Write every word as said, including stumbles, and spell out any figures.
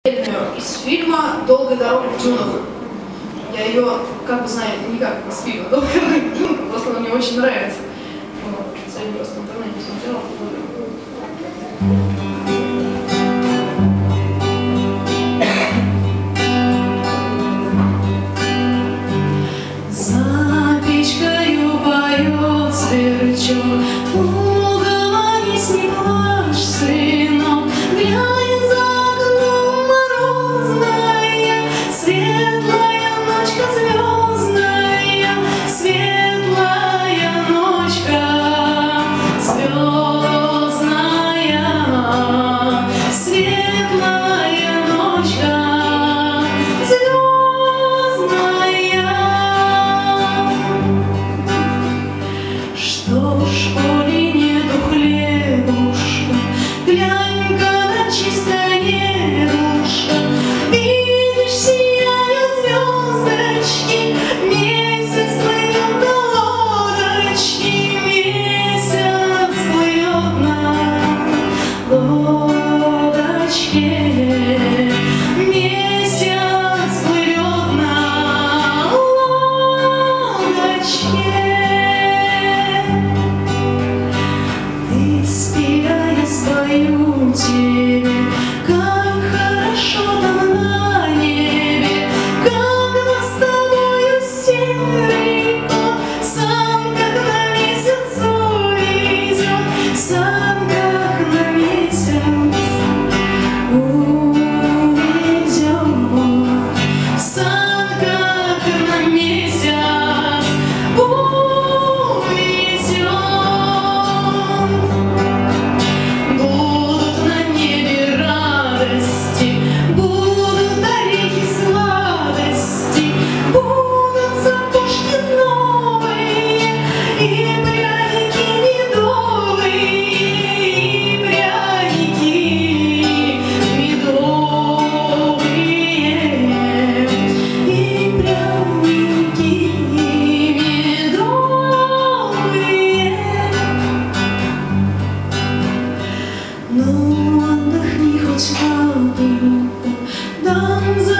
Из фильма «Долгая дорога в дюнах». Я ее, как бы знаю, никак из фильма «Долгая дорога в дюнах», просто она мне очень нравится. Вот. Я просто в интернете смотрела. За печкою поет сверчок, угомонись, не плачь, сынок, глянь за окном морозная, светлая ночка звездная, светлая ночка звездная, светлая ночка звездная. Что в школе нету хлебушка, глянь-ка на чистое небушка, видишь, сияют звездочки, месяц плывет на лодочке, месяц плывет на лодочке, месяц плывет на лодочке. Ты спи, а я спою тебе, как хорошо там на небе, как нас с тобою серый кот, сам как на месяц увезет, сам как на месяц увезет, сам как на месяц увезет. Будут на небе радости, будут орехи сладости, будут сапожки новые и пряники медовые, и пряники медовые, и пряники медовые. Ну, отдохни хоть капельку, дам за